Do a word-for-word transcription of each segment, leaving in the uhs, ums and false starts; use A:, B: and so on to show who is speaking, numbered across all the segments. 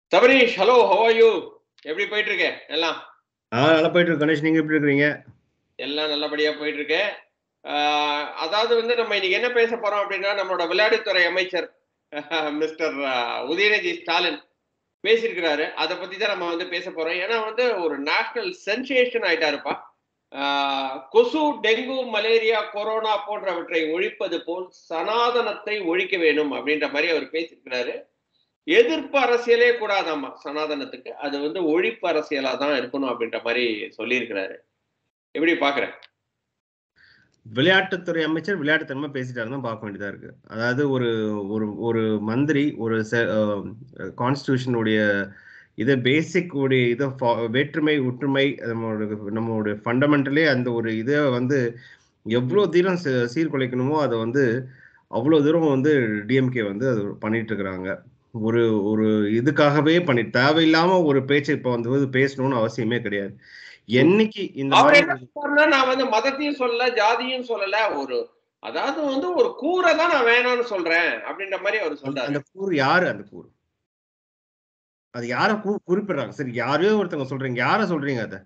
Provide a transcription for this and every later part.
A: Tavanish, hello, how are you? எப்படி போயிட்டு இருக்கே எல்லாம்?
B: ஆ நல்லா போயிட்டு இருக்கு கணேஷ், நீங்க எப்படி இருக்கீங்க?
A: எல்லாம் நல்லபடியா போயிட்டு இருக்கு. அதாவது வந்து நம்ம இன்னைக்கு என்ன பேச போறோம் அப்படின்னா, நம்மளோட விளையாட்டுத்துறை அமைச்சர் மிஸ்டர் உதயநிதி ஸ்டாலின் பேசியிருக்கிறாரு. அதை பத்தி தான் நம்ம வந்து பேச போறோம். ஏன்னா வந்து ஒரு நேஷனல் சென்சேஷன் ஆயிட்டாருப்பா. கொசு, டெங்கு, மலேரியா, கொரோனா போன்றவற்றை ஒழிப்பது போல் சனாதனத்தை ஒழிக்க வேணும் அப்படின்ற மாதிரி அவர் பேசியிருக்கிறாரு. எதிர்ப்பு அரசியலே கூடாதாமா சனாதனத்துக்கு, அது வந்து ஒழிப்பு அரசியலா தான் இருக்கணும் அப்படின்ற மாதிரி சொல்லியிருக்கிறாரு. எப்படி பாக்குறேன்?
B: விளையாட்டுத்துறை அமைச்சர் விளையாட்டுத்தனமா பேசிட்டாருன்னு பார்க்க வேண்டியதா இருக்கு. அதாவது ஒரு ஒரு ஒரு மந்திரி ஒரு கான்ஸ்டியூஷனுடைய இதை பேசிக் உடைய இதை வேற்றுமை ஒற்றுமை நம்மளோட நம்மளுடைய ஃபண்டமெண்டலே அந்த ஒரு இதை வந்து எவ்வளோ தூரம் சீர்குலைக்கணுமோ அதை வந்து அவ்வளோ தூரம் வந்து டிஎம்கே வந்து அது பண்ணிட்டு இருக்கிறாங்க. ஒரு ஒரு இதுக்காகவே பண்ணி தேவையில்லாம ஒரு பேச்சு இப்போ வந்து பேசணும்னு அவசியமே கிடையாது. என்னைக்கு இந்த
A: நான் வந்து மதத்தையும் சொல்லல, ஜாதியும் சொல்லல, ஒரு அதாவது வந்து ஒரு கூரை தான் நான் வேணாம்னு சொல்றேன் அப்படின்ற மாதிரி அவர் சொல்றாரு.
B: அந்த கூறு யாரு? அந்த கூறு அது யார குறிப்பிடுறாங்க? சரி, யாரையோ ஒருத்தவங்க சொல்றீங்க, யார சொல்றீங்க? அத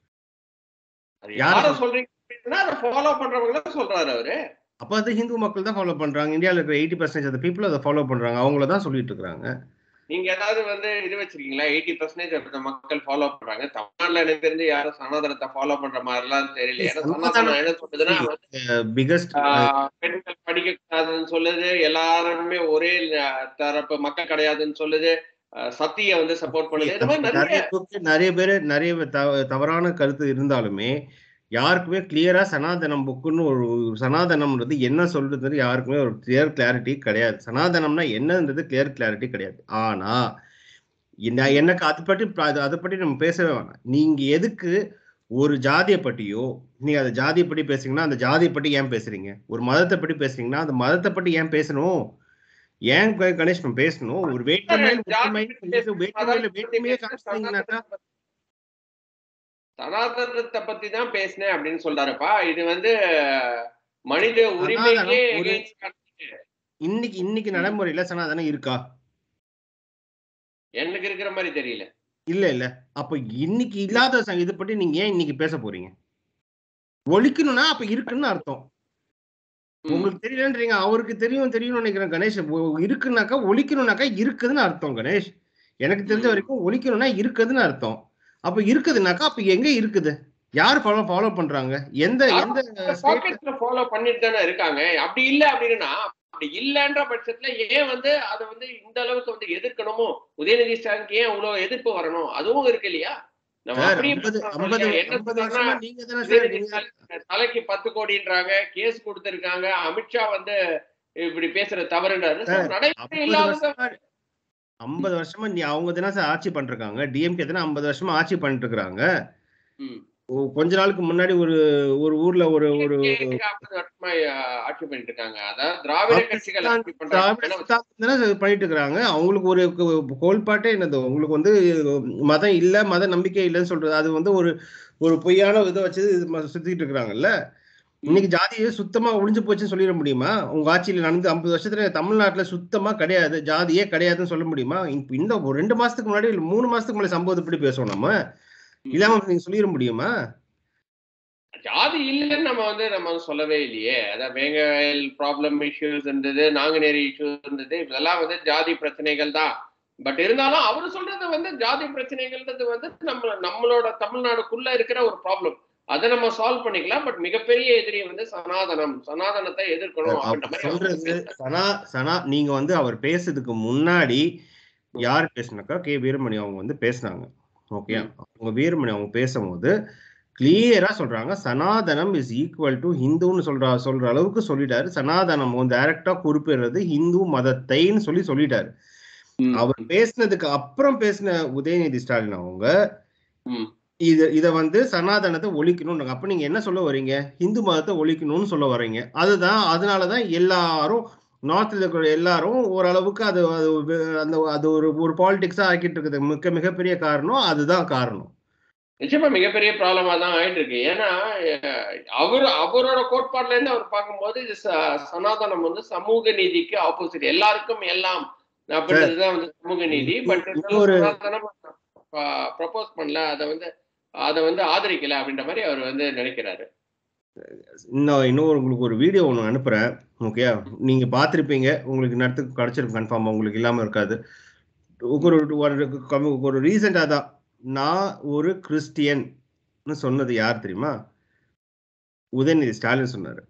A: யார சொல்றீங்க அப்படின்னா அதை ஃபாலோ பண்றவங்கள சொல்றாரு அவரு.
B: அப்ப அது ஹிந்து மக்கள் தான் ஃபாலோ பண்றாங்க. இந்தியாவில் இருக்கிற எயிட்டி பர்சன்டேஜ் ஆஃப் பீப்புள் அதை ஃபாலோ பண்றாங்க. அவங்கள தான் சொல்லிட்டு இருக்காங்க.
A: நீங்க ஏதாவது வந்து இது வச்சிருக்கீங்களா? எயிட்டி பர்சன்டேஜ் ஆஃப் மக்கள் ஃபாலோ பண்றாங்க. தமிழ்நாட்டுல எனக்கு தெரிஞ்சு யாரும் சனாதனத்தை ஃபாலோ பண்ற மாதிரி எல்லாம் தெரியல. ஏன்னா சனாதனம் என்ன சொல்றதுன்னா
B: பிகஸ்ட்
A: பெண்கள் படிக்க கூடாதுன்னு சொல்லுது, எல்லாருமே ஒரே தரப்பு மக்கள் கிடையாதுன்னு சொல்லுது, சத்திய வந்து சப்போர்ட் பண்ணுது.
B: நிறைய பேரு நிறைய தவறான கருத்து இருந்தாலுமே யாருக்குமே கிளியரா சனாதனம் புக்குன்னு ஒரு சனாதனம்ன்றது என்ன சொல்றது யாருக்குமே ஒரு கிளியர் கிளாரிட்டி கிடையாது. சனாதனம்னா என்னன்றது கிளியர் கிளாரிட்டி கிடையாது. ஆனா எனக்கு அதை பற்றி அதை பற்றி நம்ம பேசவே வேணாம். நீங்க எதுக்கு ஒரு ஜாதியை பற்றியோ நீங்க அந்த ஜாதியை பற்றி பேசுறீங்கன்னா அந்த ஜாதியை பற்றி ஏன் பேசுறீங்க? ஒரு மதத்தை பற்றி பேசுறீங்கன்னா அந்த மதத்தை பற்றி ஏன் பேசணும்? ஏன் கணேஷ் பேசணும்? ஒரு வேற்றுமையில் வேற்றுமையில வேற்றுமையே காமிச்சீங்கன்னாக்கா
A: சனாதனத்தை பத்தி தான் பேசினேன் அப்படின்னு சொல்றாருப்பா. இது வந்து மனித உரிமைக்கே
B: இன்னைக்கு இன்னைக்கு நடைமுறையில சனாதனம் இருக்கா?
A: எனக்கு இருக்கிற மாதிரி தெரியல.
B: இல்ல இல்ல அப்ப இன்னைக்கு இல்லாத இதை பற்றி நீங்க ஏன் இன்னைக்கு பேச போறீங்க? ஒழிக்கணும்னா அப்ப இருக்குன்னு அர்த்தம். உங்களுக்கு தெரியலன்றீங்க, அவருக்கு தெரியும் தெரியும்னு நினைக்கிறேன் கணேஷ். இருக்குன்னாக்கா ஒழிக்கணும்னாக்கா இருக்குதுன்னு அர்த்தம் கணேஷ். எனக்கு தெரிஞ்ச வரைக்கும் ஒழிக்கணும்னா இருக்குதுன்னு அர்த்தம். அப்ப இருக்குதுன்னாக்கா அப்ப எங்க இருக்குது? யார் ஃபாலோ ஃபாலோ பண்றாங்க? எந்த எந்த
A: ஸ்டேட்ல ஃபாலோ பண்ணிட்டு தானே இருக்காங்க. அப்படி இல்ல அப்படின்னா அப்படி இல்லன்ற பட்சத்துல ஏன் வந்து அதை வந்து இந்த அளவுக்கு வந்து எதிர்க்கணுமோ? உதயநிதி ஸ்டாலினுக்கு ஏன் அவ்வளவு எதிர்ப்பு வரணும்? அதுவும் இருக்கு இல்லையா? தலைக்கு பத்து கோடின்றாங்க, கேஸ் கொடுத்திருக்காங்க, அமித்ஷா வந்து இப்படி பேசுற தவறுன்றாரு.
B: ஐம்பது வருஷமா நீ அவங்க தானே ஆட்சி பண்றாங்க. டிஎம்கே தானே ஐம்பது வருஷமா ஆட்சி பண்ணிட்டு இருக்காங்க. கொஞ்ச நாளுக்கு முன்னாடி ஒரு ஒரு ஊர்ல ஒரு ஒரு
A: ஆட்சி பண்ணிட்டு இருக்காங்க. அதாவது திராவிட கட்சிகள்
B: பண்ணிட்டு இருக்காங்க. அவங்களுக்கு ஒரு கோல்பாட்டே என்னது, உங்களுக்கு வந்து மதம் இல்ல, மத நம்பிக்கை இல்லைன்னு சொல்றது அது வந்து ஒரு ஒரு பொய்யான இதை வச்சு சுத்திட்டு இருக்கிறாங்கல்ல. இன்னைக்கு ஜாதியே சுத்தமா ஒழிஞ்சு போச்சுன்னு சொல்லிட முடியுமா? உங்க ஆட்சியில நடந்து ஐம்பது வருஷத்துல தமிழ்நாட்டுல சுத்தமா கிடையாது, ஜாதியே கிடையாதுன்னு சொல்ல முடியுமா? இந்த ஒரு ரெண்டு மாசத்துக்கு முன்னாடி இல்ல மூணு மாசத்துக்கு முன்னாடி சம்பவத்தை படி பேசுவோம் நம்ம. இல்லாம நீங்க சொல்லிட முடியுமா?
A: ஜாதி இல்லைன்னு நம்ம வந்து நம்ம சொல்லவே இல்லையே. அதான் வேங்கல் ப்ராப்ளம் இஷ்யூஸ் இருந்தது, நாங்குநேரி இஷ்யூஸ் இருந்தது, இதெல்லாம் வந்து ஜாதி பிரச்சனைகள் தான். பட் இருந்தாலும் அவரு சொல்றது வந்து ஜாதி பிரச்சனைகள்ன்றது வந்து நம்ம நம்மளோட தமிழ்நாடுக்குள்ள இருக்கிற ஒரு ப்ராப்ளம். அதை நம்ம சால்வ் பண்ணிக்கலாம். பட் மிகப்பெரிய எதிரி வந்து சனாதனம், சனாதனத்தை எதிர்க்கணும்
B: சொல்றது. சனா சனா நீங்க வந்து அவர் பேசுறதுக்கு முன்னாடி யார் பேசினாக்கா கே வீரமணி அவங்க வந்து பேசினாங்க. ஓகே, அவங்க வீரமணி அவங்க பேசும்போது கிளியரா சொல்றாங்க, சனாதனம் இஸ் ஈக்குவல் டு ஹிந்துன்னு சொல்ற சொல்ற அளவுக்கு சொல்லிட்டாரு. சனாதனம் வந்து டைரக்டா குறிப்பிடுறது ஹிந்து மதத்தைன்னு சொல்லி சொல்லிட்டாரு. அவர் பேசினதுக்கு அப்புறம் பேசின உதயநிதி ஸ்டாலின் அவங்க இத இத வந்து சனாதனத்தை ஒழிக்கணும். அப்ப நீங்க என்ன சொல்ல வரீங்க? ஹிந்து மதத்தை ஒழிக்கணும்னு சொல்ல வரீங்க. அதுதான் அதனாலதான் எல்லாரும் நார்த்ல இருக்கிற எல்லாரும் ஓரளவுக்கு அது அந்த அது ஒரு ஒரு பாலிடிக்ஸா ஆக்கிட்டு இருக்குது. மிக மிகப்பெரிய காரணம் அதுதான் காரணம்.
A: நிச்சயமா மிகப்பெரிய ப்ராப்ளமா தான் ஆயிட்டு இருக்கு. ஏன்னா அவர் அவரோட கோட்பாடுல இருந்து அவர் பார்க்கும்போது இது சனாதனம் வந்து சமூக நீதிக்கு ஆப்போசிட். எல்லாருக்கும் எல்லாம் அப்படின்றதுதான் வந்து சமூக நீதி. பட்
B: இன்னொரு
A: சனாதனம் ப்ரப்போஸ் பண்ணல, அதை வந்து அதை வந்து ஆதரிக்கல அப்படின்ற மாதிரி அவர் வந்து நினைக்கிறாரு.
B: இன்னும் இன்னொரு உங்களுக்கு ஒரு வீடியோ ஒன்று அனுப்புகிறேன். ஓகே, நீங்கள் பார்த்துருப்பீங்க, உங்களுக்கு நேரத்துக்கு கிடச்சிருக்கும் கன்ஃபார்மாக, உங்களுக்கு இல்லாமல் இருக்காது. ஒரு ஒரு ஒரு ரீசெண்டாக தான் நான் ஒரு கிறிஸ்டியன் சொன்னது யார் தெரியுமா? உதயநிதி ஸ்டாலின் சொன்னாரு.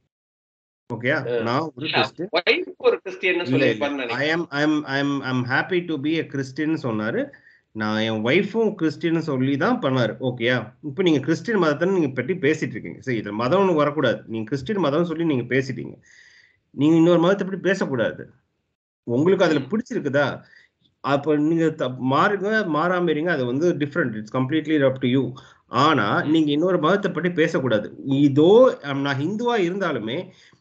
B: ஓகே, நான் ஒரு கிறிஸ்டியன்
A: ஒரு கிறிஸ்டியன் சொல்லிருப்பாருன்னு
B: I am I am I am I am happy to be a Christian சொன்னாரு. நான் என் ஒய்ஃபும் கிறிஸ்டியன் சொல்லி தான் பண்ணாரு. ஓகேயா, இப்போ நீங்க கிறிஸ்டியன் மதத்தை நீங்க பற்றி பேசிட்டு இருக்கீங்க. சரி, இதுல மதம் ஒன்று வரக்கூடாது. நீங்க கிறிஸ்டியன் மதம் சொல்லி நீங்க பேசிட்டீங்க. நீங்க இன்னொரு மதத்தை பற்றி பேசக்கூடாது. உங்களுக்கு அதுல பிடிச்சிருக்குதா? அப்ப நீங்க மாறுங்க, மாறாம இருங்க. அது வந்து different. It's completely up to you. ஆனா நீங்க இன்னொரு மதத்தை பற்றி பேசக்கூடாது. இதோ நான் ஹிந்துவா இருந்தாலுமே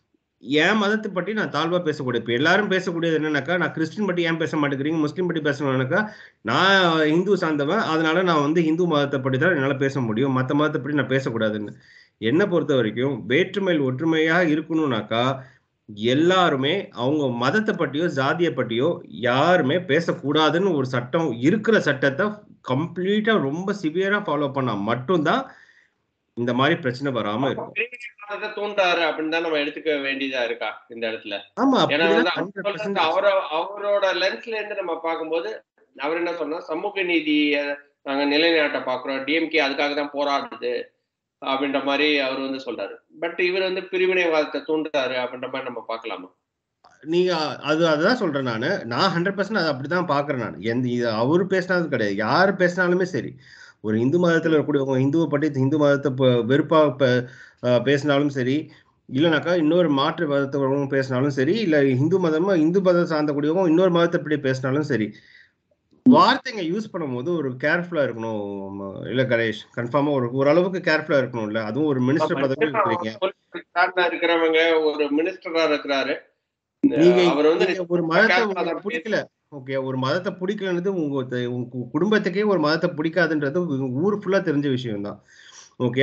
B: என் மதத்தை பற்றி நான் தாழ்வா பேசக்கூடாது. இப்போ எல்லாரும் பேசக்கூடியது என்னன்னாக்கா, நான் கிறிஸ்டின் பற்றி ஏன் பேச மாட்டேங்கிறீங்க, முஸ்லீம் பற்றி பேசணும்னாக்கா, நான் இந்து சார்ந்தவன், அதனால நான் வந்து இந்து மதத்தை பற்றி தான் என்னால் பேச முடியும், மற்ற மதத்தை பற்றி நான் பேசக்கூடாதுன்னு. என்னை பொறுத்த வரைக்கும் வேற்றுமையில் ஒற்றுமையாக இருக்கணும்னாக்கா, எல்லாருமே அவங்க மதத்தை பற்றியோ ஜாதியை பற்றியோ யாருமே பேசக்கூடாதுன்னு ஒரு சட்டம் இருக்கிற சட்டத்தை கம்ப்ளீட்டா ரொம்ப சிவியரா ஃபாலோ பண்ணா மட்டும்தான் இந்த மாதிரி பிரச்சனை வராம இருக்கும்.
A: தூண்டாரு அப்படின்னு தான் நம்ம எடுத்துக்க வேண்டியதா இருக்கா இந்த இடத்துல?
B: ஆமா,
A: ஏன்னா வந்து அவரோ அவரோட லென்ஸ்ல இருந்து நம்ம பார்க்கும்போது அவர் என்ன சொன்னா, சமூக நீதியை நாங்க நிலைநாட்ட பாக்குறோம், டிஎம்கே அதுக்காக தான் போராடுது அப்படின்ற மாதிரி அவர் வந்து சொல்றாரு. பட் இவர் வந்து பிரிவினைவாதத்தை தூண்டுறாரு அப்படின்ற மாதிரி நம்ம பார்க்கலாமா?
B: நீங்க அது அதுதான் சொல்றேன் நானு. நான் ஹண்ட்ரட் பர்சன்ட் அதை அப்படிதான் பாக்குறேன் நான். எந்த இது அவரு பேசினது கிடையாது. யாரு பேசினாலுமே சரி, ஒரு இந்து மதத்துல இருக்கக்கூடியவங்க இந்துவை பற்றி இந்து மதத்தை வெறுப்பா பேசினாலும் சரி, இல்லைனாக்கா இன்னொரு மாற்று மதத்தவங்க பேசினாலும் சரி, இல்ல இந்து மதமா இந்து மதம் சார்ந்தக்கூடியவங்க இன்னொரு மதத்தை பற்றி பேசினாலும் சரி, வார்த்தைங்க யூஸ் பண்ணும்போது ஒரு கேர்ஃபுல்லா இருக்கணும். இல்ல கணேஷ், கன்ஃபார்மா ஒரு ஓரளவுக்கு கேர்ஃபுல்லா இருக்கணும்ல. அதுவும் ஒரு மினிஸ்டர் பதவியில் இருக்கிறீங்க,
A: இருக்கிறவங்க, ஒரு மினிஸ்டரா இருக்கிறாரு.
B: நீங்க ஒரு மதத்தை பிடிக்கல, ஓகே, ஒரு மதத்தை பிடிக்கலன்றது உங்க உங்க குடும்பத்துக்கே ஒரு மதத்தை பிடிக்காதுன்றது ஊர் ஃபுல்லா தெரிஞ்ச விஷயம் தான். ஓகே,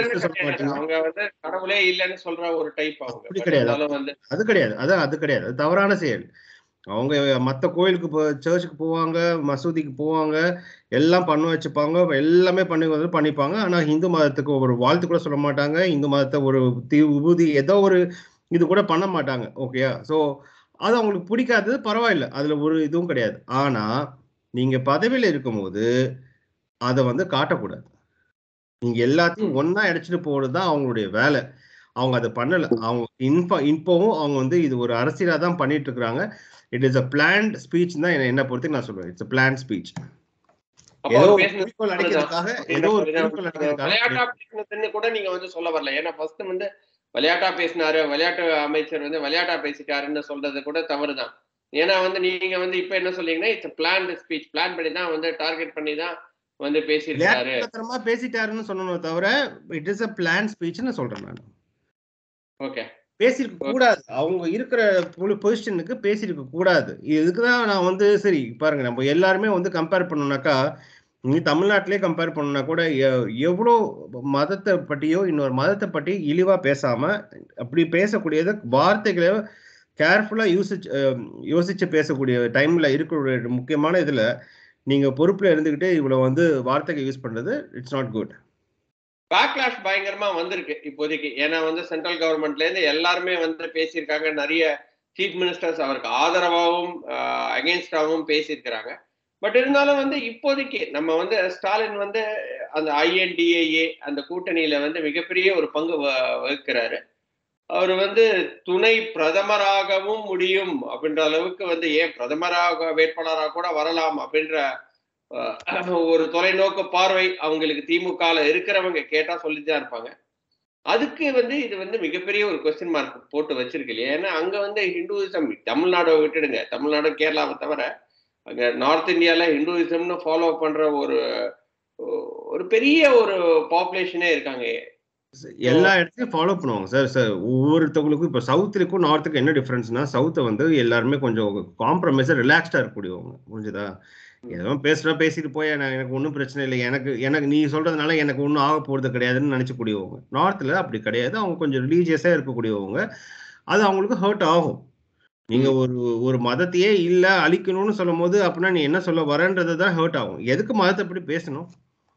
A: அவங்க வந்து கடவுளே இல்லைன்னு சொல்ற ஒரு டைப்.
B: அப்படி கிடையாது, அது கிடையாது, அதான் அது கிடையாது, அது தவறான செயல். அவங்க மற்ற கோயிலுக்கு சர்ச்சுக்கு போவாங்க, மசூதிக்கு போவாங்க, எல்லாம் பண்ண வச்சுப்பாங்க, எல்லாமே பண்ணி வந்து பண்ணிப்பாங்க. ஆனா இந்து மதத்துக்கு ஒரு வாழ்த்து கூட சொல்ல மாட்டாங்க, இந்து மதத்தை ஒரு தீ உபூதி ஏதோ ஒரு இது கூட பண்ண மாட்டாங்க. ஓகேயா, ஸோ அது அவங்களுக்கு பிடிக்காதது பரவாயில்ல, அதுல ஒரு இதுவும் கிடையாது. ஆனா நீங்க பதவியில இருக்கும்போது அதை வந்து காட்டக்கூடாது. நீங்க எல்லாத்தையும் ஒன்னா அடிச்சுட்டு போறதுதான் அவங்களுடைய வேலை. அவங்க அதை பண்ணல. அவங்க இன்ப இப்பவும் அவங்க வந்து இது ஒரு அரசியலா தான் பண்ணிட்டு இருக்காங்க. It is a planned speech தான் என்ன பொறுத்து நான் சொல்றேன். It's a planned speech. ஏதோ குறிக்கோள் அடிக்கிறதுக்காக, ஏதோ ஒரு குறிக்கோள் அடிக்கிறதுக்காக
A: விளையாட்டா பேசினதுன்னு கூட நீங்க வந்து சொல்ல வரல. ஏன்னா ஃபர்ஸ்ட் வந்து விளையாட்டா பேசினாரு, விளையாட்டு அமைச்சர் வந்து விளையாட்டா பேசிட்டாருன்னு சொல்றது கூட தவறுதான். ஏன்னா வந்து நீங்க வந்து இப்ப என்ன சொல்றீங்கன்னா, இட்ஸ் பிளான்ட் ஸ்பீச், பிளான் பண்ணி தான் வந்து டார்கெட் பண்ணி தான் வந்து பேசிட்டாரு,
B: விளையாட்டுத்தனமா பேசிட்டாருன்னு சொன்னனே தவிர இட் இஸ் a planned speechன்னு சொல்றேன் நான்.
A: ஓகே,
B: பேசியிருக்க கூடாது. அவங்க இருக்கிற பொசிஷனுக்கு பேசியிருக்க கூடாது. இதுக்குதான் நான் வந்து சரி பாருங்க, நம்ம எல்லாருமே வந்து கம்பேர் பண்ணோம்னாக்கா, நீ தமிழ்நாட்டிலே கம்பேர் பண்ணா கூட எவ்வளோ மதத்தை பற்றியோ இன்னொரு மதத்தை பற்றி இழிவா பேசாம அப்படி பேசக்கூடியது வார்த்தைகளை கேர்ஃபுல்லா யோசிச்சு யோசிச்சு பேசக்கூடிய டைம்ல இருக்கிற முக்கியமான இதுல நீங்க பொறுப்புல இருந்துகிட்டு இவ்வளவு வந்து வார்த்தைகள் யூஸ் பண்றது இட்ஸ் நாட் குட்.
A: பேக்லாஷ் பயங்கரமா வந்திருக்கு இப்போதைக்கு. ஏன்னா வந்து சென்ட்ரல் கவர்மெண்ட்ல இருந்து எல்லாருமே வந்து பேசியிருக்காங்க. நிறைய சீஃப் மினிஸ்டர்ஸ் அவருக்கு ஆதரவாகவும் அகெயின்ஸ்டாகவும் பேசியிருக்கிறாங்க. பட் இருந்தாலும் வந்து இப்போதைக்கு நம்ம வந்து ஸ்டாலின் வந்து அந்த ஐஎன்டிஏஏ அந்த கூட்டணியில வந்து மிகப்பெரிய ஒரு பங்கு வகிக்கிறாரு. அவர் வந்து துணை பிரதமராகவும் முடியும் அப்படின்ற அளவுக்கு வந்து ஏன் பிரதமராக வேட்பாளராக கூட வரலாம் அப்படின்ற ஒரு தொலைநோக்கு பார்வை அவங்களுக்கு திமுகல இருக்கிறவங்க கேட்டா சொல்லிதான் இருப்பாங்க. அதுக்கு வந்து இது வந்து மிகப்பெரிய ஒரு கொஸ்டின் மார்க் போட்டு வச்சிருக்கு இல்லையா? ஏன்னா அங்க வந்து ஹிந்துவிசம், தமிழ்நாடை விட்டுடுங்க, தமிழ்நாடு கேரளாவை தவிர அங்க நார்த் இந்தியால ஹிந்துவிசம்னு ஃபாலோ பண்ற ஒரு ஒரு பெரிய ஒரு பாப்புலேஷனே இருக்காங்க.
B: எல்லா இடத்தையும் ஃபாலோ பண்ணுவாங்க சார். சார் ஒவ்வொருத்தவங்களுக்கும் இப்போ சவுத்துக்கும் நார்த்துக்கும் என்ன டிஃபரன்ஸ்னா, சவுத்தை வந்து எல்லாருமே கொஞ்சம் காம்ப்ரமைஸா ரிலாக்ஸ்டா இருக்கக்கூடியவங்க. புரிஞ்சுதா? ஏதோ பேசுறா பேசிட்டு போய் எனக்கு ஒன்றும் பிரச்சனை இல்லை, எனக்கு எனக்கு நீ சொல்றதுனால எனக்கு ஒன்றும் ஆக போறது கிடையாதுன்னு நினைச்சக்கூடியவங்க. நார்த்ல அப்படி கிடையாது. அவங்க கொஞ்சம் ரிலீஜியஸா இருக்கக்கூடியவங்க. அது அவங்களுக்கு ஹர்ட் ஆகும். நீங்க ஒரு ஒரு மதத்தையே இல்ல அழிக்கணும்னு சொல்லும்போது அப்படின்னா நீ என்ன சொல்ல வரன்றது தான் ஹர்ட் ஆகும். எதுக்கு மதத்தை பத்தி பேசணும்?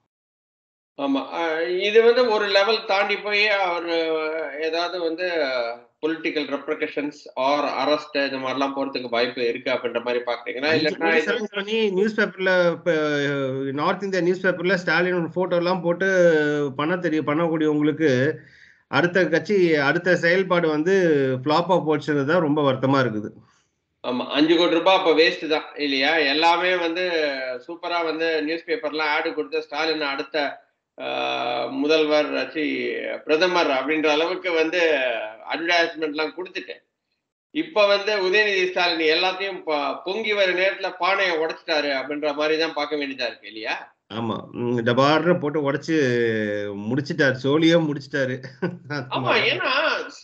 A: ஆமா. அ இது வந்து ஒரு லெவல் தாண்டி போய் அவரு ஏதாவது வந்து பொலிட்டிக்கல் ரெப்ரிகஷன்ஸ் ஆர் அரெஸ்ட் இந்த மாரிலாம் போறதுக்கு வாய்ப்பு இருக்கு அப்படின்ற மாரி பார்க்குறீங்களா?
B: அஞ்சு
A: இல்லாட்டினா
B: கோடி
A: இது
B: செலவு பண்ணி நியூஸ் பேப்பர்ல இப்ப நார்த் இந்தியா நியூஸ் பேப்பர்ல ஸ்டாலின் ஃபோட்டோலாம் போட்டு பண்ண தெரியும் பண்ணக்கூடியவங்களுக்கு, அடுத்த கட்சி அடுத்த செயல்பாடு வந்து ஃப்ளாப்பா போச்சுன்னு தான் ரொம்ப வருத்தமா இருக்குது.
A: ஆமா. ஐந்து கோடி ரூபாய் அப்ப வேஸ்ட் தான் இல்லையா? எல்லாமே வந்து சூப்பரா வந்து நியூஸ் பேப்பர்லாம் ஆட் குடுத்து ஸ்டாலின் அடுத்த அ முதல்வர் ச்சீ பிரதமர் அப்படின்ற அளவுக்கு வந்து அட்வர்டைஸ்மென்ட்லாம் குடுத்துட்டு, இப்ப வந்து உதயநிதி ஸ்டாலின் எல்லாத்தையும் ப பொங்கி வர நேரத்துல பானைய உடைச்சுட்டாரு அப்படின்ற மாரி தான் பார்க்க வேண்டியதா இருக்கு இல்லையா?
B: ஆமா. ம் டபார்ன்னு போட்டு உடைச்சு முடிச்சுட்டாரு. சோலியே முடிச்சுட்டாரு. அந்த
A: ஆமா.
B: மாரி தான்.
A: ஏன்னா ஸ்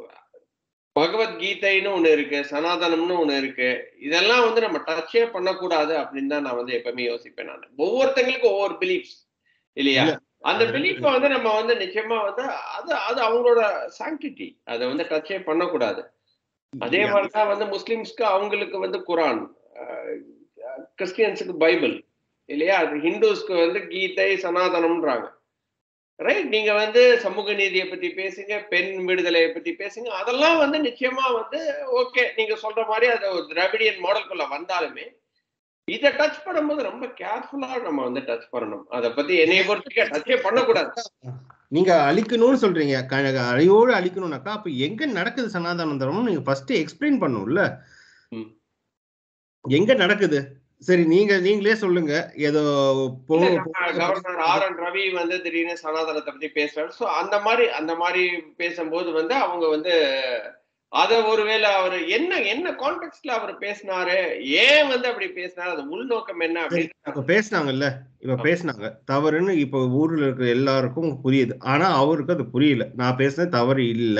A: பகவத்கீதைன்னு ஒண்ணு இருக்கு. சனாதனம்னு ஒண்ணு இருக்கு. இதெல்லாம் வந்து நம்ம டச்சே பண்ணக்கூடாது அப்படின்னு தான் நான் வந்து எப்பவுமே யோசிப்பேன் நானு. ஒவ்வொருத்தங்களுக்கும் ஒவ்வொரு பிலீஃப்ஸ் இல்லையா?
B: இல்ல.
A: அந்த
B: அது வந்து
A: பிலீஃப்ப வந்து நம்ம வந்து நிச்சயமா வந்து அது அது அவங்களோட சாங்டிட்டி. அத வந்து டச்சே பண்ணக்கூடாது. அதே
B: யா
A: மாரி தான் வந்து முஸ்லிம்ஸ்க்கு அவங்களுக்கு வந்து குரான். அ கிறிஸ்டியன்ஸுக்கு பைபிள். இல்லையா? அது ஹிந்துஸ்க்கு வந்து கீதை, சனாதனம்ன்றாங்க. ரைட். நீங்க வந்து சமூக நீதிய பத்தி பேசுங்க, பெண் விடுதலைய பத்தி பேசுங்க. அதெல்லாம் வந்து நிச்சயமா வந்து ஓகே. நீங்க சொல்ற மாரி அது ஒரு திராவிடியன் மாடல்குள்ள வந்தாலுமே, இத டச் பண்ணும்போது ரொம்ப கேர்ஃபுல்லா நம்ம வந்து டச் பண்ணணும். அத பத்தி என்னைய பொறுத்தவரைக்கும் டச்சே பண்ணக்கூடாது.
B: நீங்க அழிக்கணும்னு சொல்றீங்க. க அழியோடு அழிக்கணும்னாக்கா, அப்ப எங்க நடக்குது சனாதன தர்மம்? நீங்க ஃபர்ஸ்ட் எக்ஸ்பிளைன் பண்ணணும்ல.
A: ம்.
B: எங்க நடக்குது? சரி நீங்க நீங்களே சொல்லுங்க. ஏதோ பொ
A: இல்ல நம்ம
B: பொண்ணுங்கள
A: கவர்னர்
B: படிக்க
A: ஆர். என். ரவி வந்து திடீர்னு சனாதனத்த பத்தி பேசுறாரு. சோ அந்த மாரி அந்த மாரி பேசும்போது வந்து அவங்க வந்து அத ஒருவேள அவரு என்ன என்ன கான்டெக்ஸ்ட்ல அவரு பேசினாரு? ஏன் வந்து அப்படி பேசினாரு? அது உள்நோக்கம் என்ன
B: சரி.
A: அப்படின்னு
B: இப்ப பேசுனாங்கல்ல. இப்ப
A: ஆமா.
B: பேசுனாங்க. தவறுன்னு இப்ப ஊர்ல இருக்கிற எல்லாருக்கும் புரியுது. ஆனா அவருக்கு அது புரியல. நான் பேசினது தவறு இல்ல.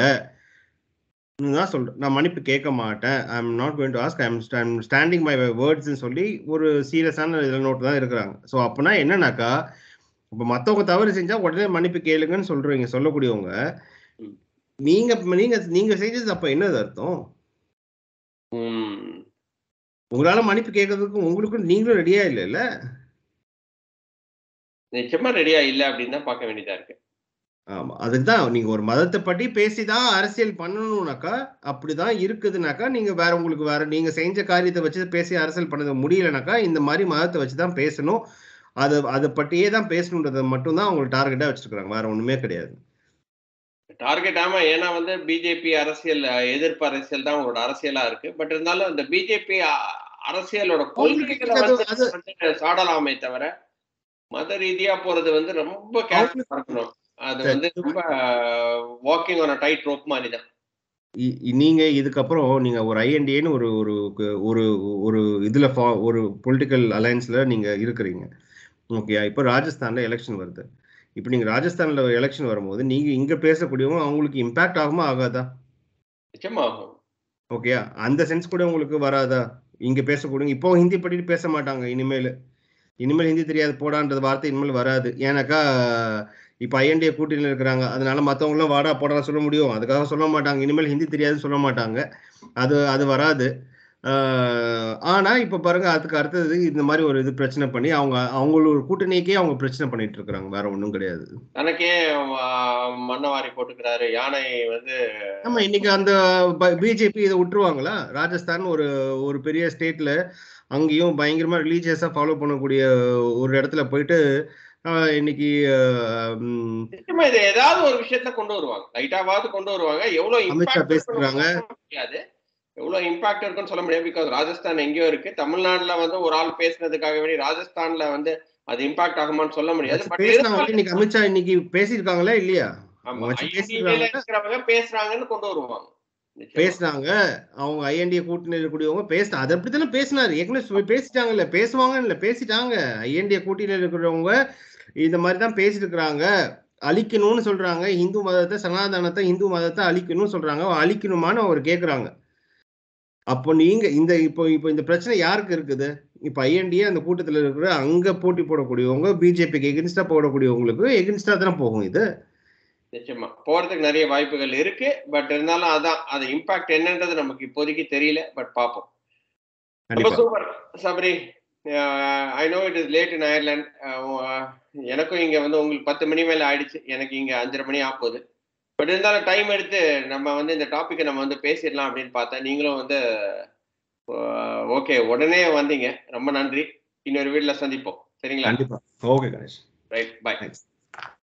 B: ன்னு தான் சொல்றேன். நான் மன்னிப்பு கேட்க மாட்டேன். I am not going to ask. I am stand standing by my வேர்ட்ஸ்ன்னு சொல்லி ஒரு சீரியஸான இதுல நோட் தான் இருக்கிறாங்க. ஸோ அப்பன்னா என்னன்னாக்கா, இப்ப மத்தவங்க தவறு செஞ்சா உடனே மன்னிப்பு கேளுங்கன்னு சொல்றீங்க சொல்லக்கூடியவங்க.
A: ம்.
B: நீங்க நீங்க நீங்க செஞ்சது அப்ப என்னது அர்த்தம்?
A: ம்.
B: உங்களால மன்னிப்பு கேட்கறதுக்கு உங்களுக்கும் நீங்களும் ரெடியா இல்லல்ல?
A: நிச்சயமா ரெடியா இல்ல அப்படின்னு தான் பார்க்க வேண்டியதா இருக்கு.
B: ஆமா. அதுக்கு தான் நீங்க ஒரு மதத்த பத்தி பேசி தான் அரசியல் பண்ணணும்னாக்கா, அப்படிதான் இருக்குதுனாக்கா, நீங்க வேற உங்களுக்கு வேற நீங்க செஞ்ச காரியத்த வச்சு பேசி அரசியல் பண்ண முடியலனாக்கா, இந்த மாரி மதத்த வச்சு தான் பேசணும். அத அத பத்தியே தான் பேசணுன்றத மட்டும் தான் அவங்க டார்கெட்டா வச்சிருக்காங்க. வேற ஒண்ணுமே கிடையாது.
A: டார்கெட் ஆமா. ஏன்னா வந்து பிஜேபி அரசியல் அ எதிர்ப்பு அரசியல் தான் அவங்களோட அரசியலா இருக்கு. பட் இருந்தாலும் அந்த பிஜேபி அ அரசியலோட கொள்கைகள
B: அவங்களுக்கு அது
A: வந்து
B: அது
A: வந்து சாடலாமே தவிர, மத ரீதியா போறது வந்து ரொம்ப கேர்ஃபுல்லா
B: அவங்களுக்கு
A: இருக்கணும். அது
B: சரி.
A: வந்து ரொம்ப walking on a tight rope மாரி தான்.
B: இ இ- நீங்க இதுக்கப்புறம் நீங்க ஒரு ஐஎன்டிஏன்னு ஒரு ஒரு கு ஒரு ஒரு இதுல ஃபா ஒரு பொலிட்டிக்கல் அலையன்ஸ்ல நீங்க இருக்கிறீங்க. ஓகேயா? இப்ப ராஜஸ்தான்ல எலக்ஷன் வருது. இப்ப நீங்க ராஜஸ்தான்ல எலக்ஷன் வரும்போது, நீங்க இங்க பேசக்கூடியவங்க அவங்களுக்கு இம்பாக்ட் ஆகுமா? ஆகாதா?
A: நிச்சயமா ஆகும்.
B: ஓகேயா? அந்த சென்ஸ் கூட உங்களுக்கு வராதா? இங்க பேசக்கூடியவங்க இப்போ ஹிந்தி படிட்டு பேச மாட்டாங்க இனிமேலு. இனிமேல் ஹிந்தி தெரியாது போடான்ற வார்த்தை இனிமேல் வராது. ஏன்னாக்கா, இப்ப ஐஎன்டிஏ கூட்டணியில இருக்கிறாங்க. அதனால மத்தவங்கலாம் வாடா, போடான்னு சொல்ல முடியும். அதுக்காக சொல்ல மாட்டாங்க. இனிமேல் ஹிந்தி தெரியாதுன்னு சொல்ல மாட்டாங்க. அது அது வராது. ஆ ஆனா, இப்ப பாருங்க அதுக்கு அடுத்தது இந்த மாரி ஒரு இது பிரச்சனை பண்ணி, அவங்க அவங்களோட கூட்டணிக்கே அவங்க பிரச்சனை பண்ணிட்டு இருக்கிறாங்க. வேற ஒண்ணும் கிடையாது.
A: தனக்கே அ மண்ண வாரி போட்டுக்கிறாரு. யானை வந்து
B: ஆமா, இன்னைக்கு அந்த ப பிஜேபி இத விட்டுருவாங்களா? ராஜஸ்தான் ஒரு ஒரு பெரிய ஸ்டேட்ல அங்கேயும் பயங்கரமா ரிலிஜியஸா ஃபாலோ பண்ணக்கூடிய ஒரு இடத்துல போயிட்டு, அ இன்னைக்கு அ ம்
A: நிச்சயமா இத ஏதாவது ஒரு விஷயத்துல கொண்டு வருவாங்க. லைட்டாவாவது கொண்டு வருவாங்க. எவ்வளோ
B: அமித்ஷா
A: இம்பாக்ட் இருக்குன்னு
B: பேசியிருக்காங்க.
A: சொல்ல முடியாது. எவ்வளோ இம்பாக்ட் இருக்குன்னு சொல்ல முடியாது. பிகாஸ் ராஜஸ்தான் எங்கேயோ இருக்கு. தமிழ்நாடுல வந்து ஒரு ஆள் பேசினதுக்காக வேண்டி ராஜஸ்தான்ல வந்து அது இம்பாக்ட் ஆகுமான்னு சொல்ல முடியாது.
B: வச்சு
A: பட்
B: பேசினாங்கல்ல.
A: இருந்தாலும்
B: இன்னைக்கு அமித்ஷா இன்னைக்கு பேசியிருக்காங்களா? இல்லையா? அவங்க
A: ஆமா.
B: வச்சு
A: ஐஎன்டிஏல
B: பேசியிருக்காங்க.
A: இருக்கிறவங்க பேசுறாங்கன்னு கொண்டு வருவாங்க. நிச்சயமா.
B: பேசினாங்க. அவங்க ஐஎன்டிஏ கூட்டணியில இருக்கக்கூடியவங்க பேசினா அது அப்படித்தானே பேசினாரு. ஏற்கனவே சொ பேசிட்டாங்கல்ல. பேசுவாங்கன்னு இல்ல, பேசிட்டாங்க. ஐஎன்டிஏ கூட்டணியில இருக்கிறவங்க இந்த மாரி தான் பேசியிருக்கிறாங்க. அழிக்கணும்னு சொல்றாங்க. இந்து மதத்த, சனாதனத்த, இந்து மதத்த அழிக்கணும்னு சொல்றாங்க. அழிக்கணுமான்னு அவரு கேட்கிறாங்க. அப்போ நீங்க இந்த இப்போ இப்போ இந்த பிரச்சனை யாருக்கு இருக்குது? இப்ப ஐஎன்டிஏ அந்த கூட்டத்துல இருக்கிற அங்க போட்டி போடக்கூடியவங்க, பிஜேபிக்கு எகென்ஸ்டா போடக்கூடியவங்களுக்கு எகென்ஸ்டா தானே போகும் இது.
A: நிச்சயமா போறதுக்கு நிறைய வாய்ப்புகள் இருக்கு. பட் இருந்தாலும் அதான் அது இம்பாக்ட் என்னன்றது நமக்கு இப்போதைக்கு தெரியல. பட் பார்ப்போம். ரொம்ப
B: கண்டிப்பா.
A: Super Sabari. I know it is late in Ireland. எனக்கும் இங்க வந்து உங்களுக்கு பத்து மணி மேல ஆயிடுச்சு. எனக்கு இங்க அஞ்சரை மணி ஆக போகுது. பட் இருந்தாலும் டைம் எடுத்து நம்ம வந்து இந்த டாபிக்கை நம்ம வந்து பேசிடலாம் அப்படின்னு பார்த்தேன். நீங்களும் வந்து ஓகே உடனே வந்தீங்க. ரொம்ப நன்றி. இன்னொரு வீட்டில் சந்திப்போம். சரிங்களா?
B: கண்டிப்பா. Okay Ganesh.
A: Right. Bye.
B: Thanks.